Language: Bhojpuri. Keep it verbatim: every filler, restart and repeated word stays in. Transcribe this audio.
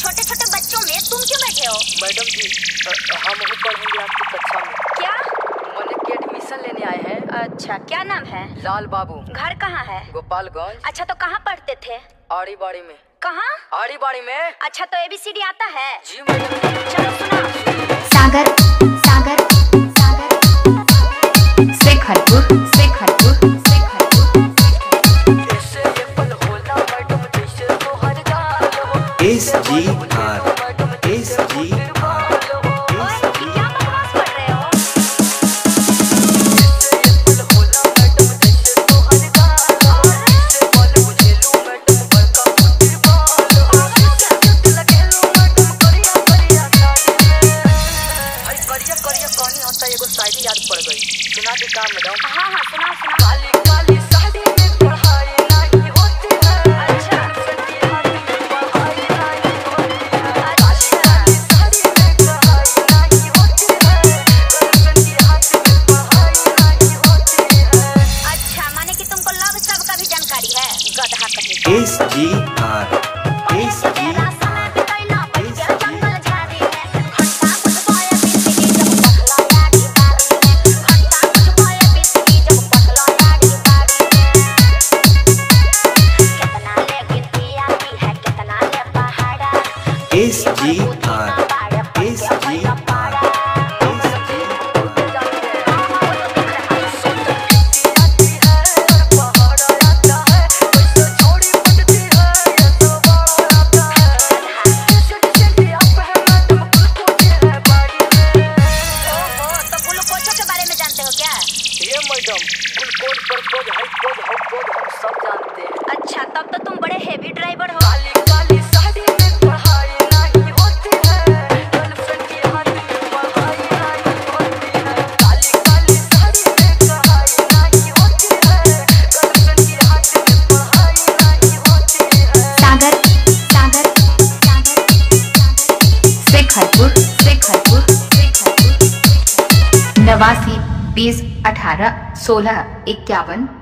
छोटे छोटे बच्चों में तुम क्यों बैठे हो? मैडम जी हम भी पढ़ेंगे आपकी कक्षा में। क्या? मने के एडमिशन लेने आए हैं। अच्छा, क्या नाम है? लाल बाबू। घर कहाँ है? गोपालगंज। अच्छा, तो कहाँ पढ़ते थे? आड़ी बाड़ी में। कहाँ? आड़ी बाड़ी में। अच्छा, तो एबीसीडी आता है? जी मैडम। चलो सुनाओ। सागर सागर सागर शेखरपुर शेखरपुर शेखरपुर ऐसे एप्पल होला मैडम जैसे तो हर गाल हो। S G R S G आर ओए, ये क्या बकवास पढ़ रहे हो? ऐसे एप्पल होला मैडम जैसे तो हर गाल हो। ऐसे बाल बुझेलू मैडम बड़का मोटी बाल हो। ऐसे लगे लो मैडम करिया करिया साड़ी में। भाई करिया करिया कहानी होता है, एगो शायरी याद पड़ गई, सुना दी का मैडम? हाँ हाँ, सुनाओ सुनाओ। काली काली साड़ी में पढ़ाई नहीं होती है। अच्छा। संगी हाथ में पढ़ाई नहीं होती है। काली काली साड़ी में पढ़ाई नहीं होती है। संगी हाथ में पढ़ाई नहीं होती है। अच्छा, माने कि तुमको लव सब का भी जानकारी है? गधा कहीं। S G R S G तेरा समय बिताइना पड़ गया जंगल झाड़ी में। घंटा कुछ पाए बिजली जब पहला यारी बारी में। घंटा कुछ पाए बिजली जब पहला यारी बारी में। कितना ले गिनती आती है, कितना ले पहाड़ा। S G R S G R S G तो ग्लूकोजो के बारे में जानते हो क्या? ये मैडम ग्लूकोज परकोज हाइपोज हाउपोज हम सब जानते हैं। अच्छा, तब तो तुम बड़े हेवी ड्राइवर हो। काली काली साड़ी में पढ़ाई नहीं होती है। गर्लफ्रेंड के हाथ में पढ़ाई नहीं होती है। काली काली साड़ी में पढ़ाई नहीं होती है। गर्लफ्रेंड के हाथ में पढ़ाई नहीं होती है। सागर सागर सागर शेखरपुर शेखरपुर शेखरपुर नवासी बीस अठारह सोलह इक्यावन